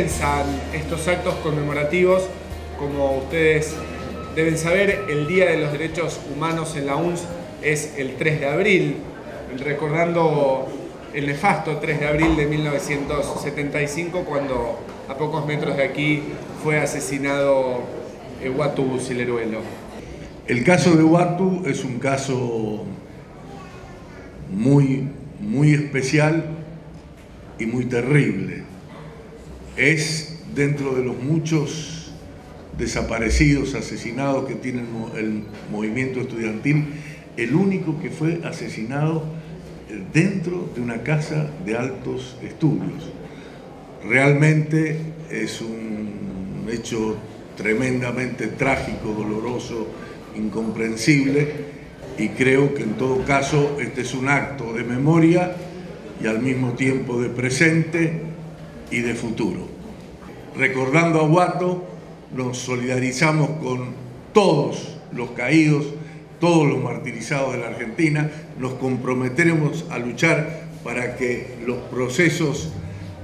comienzan estos actos conmemorativos. Como ustedes deben saber, el Día de los Derechos Humanos en la UNS es el 3 de abril, recordando el nefasto 3 de abril de 1975, cuando a pocos metros de aquí fue asesinado Watu Sileruelo. El caso de Watu es un caso muy especial y muy terrible. Es, dentro de los muchos desaparecidos, asesinados que tiene el movimiento estudiantil, el único que fue asesinado dentro de una casa de altos estudios. Realmente es un hecho tremendamente trágico, doloroso, incomprensible, y creo que en todo caso este es un acto de memoria y al mismo tiempo de presente y de futuro. Recordando a Watu, nos solidarizamos con todos los caídos, todos los martirizados de la Argentina. Nos comprometeremos a luchar para que los procesos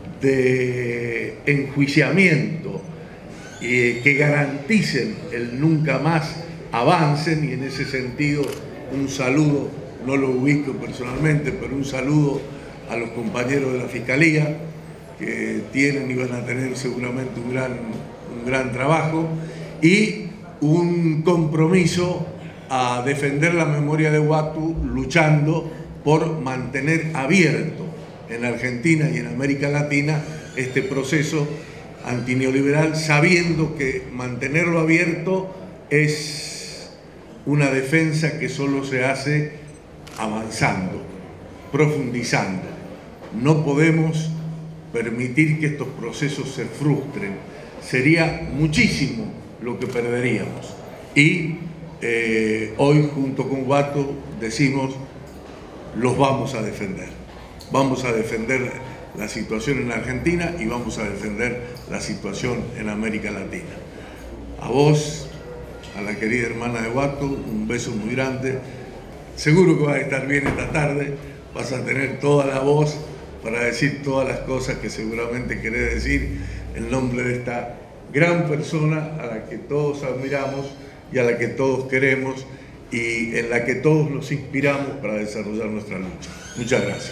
de enjuiciamiento que garanticen el nunca más avancen, y en ese sentido un saludo, no lo ubico personalmente, pero un saludo a los compañeros de la Fiscalía, que tienen y van a tener seguramente un gran trabajo, y un compromiso a defender la memoria de Watu, luchando por mantener abierto en Argentina y en América Latina este proceso antineoliberal, sabiendo que mantenerlo abierto es una defensa que solo se hace avanzando, profundizando. No podemos permitir que estos procesos se frustren. Sería muchísimo lo que perderíamos. Y hoy, junto con Watu, decimos: los vamos a defender. Vamos a defender la situación en Argentina y vamos a defender la situación en América Latina. A vos, a la querida hermana de Watu, un beso muy grande. Seguro que vas a estar bien esta tarde, vas a tener toda la voz para decir todas las cosas que seguramente querés decir en nombre de esta gran persona a la que todos admiramos y a la que todos queremos y en la que todos nos inspiramos para desarrollar nuestra lucha. Muchas gracias.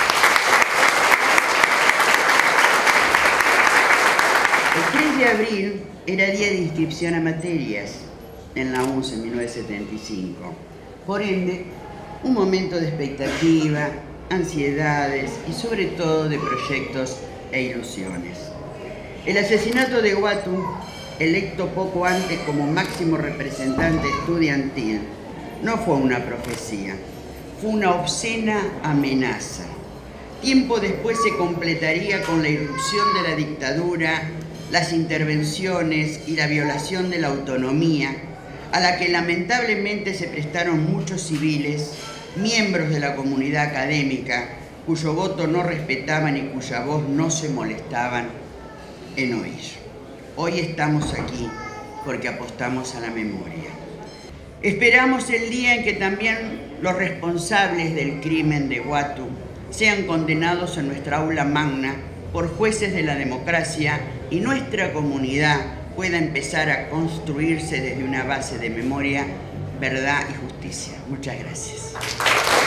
El 3 de abril era día de inscripción a materias en la UNS en 1975. Por ende, un momento de expectativa, ansiedades y sobre todo de proyectos e ilusiones. El asesinato de Watu, electo poco antes como máximo representante estudiantil, no fue una profecía, fue una obscena amenaza. Tiempo después se completaría con la irrupción de la dictadura, las intervenciones y la violación de la autonomía, a la que lamentablemente se prestaron muchos civiles, miembros de la comunidad académica, cuyo voto no respetaban y cuya voz no se molestaban en oír. Hoy estamos aquí porque apostamos a la memoria. Esperamos el día en que también los responsables del crimen de Watu sean condenados en nuestra aula magna por jueces de la democracia y nuestra comunidad pueda empezar a construirse desde una base de memoria, verdad y justicia. Muchas gracias.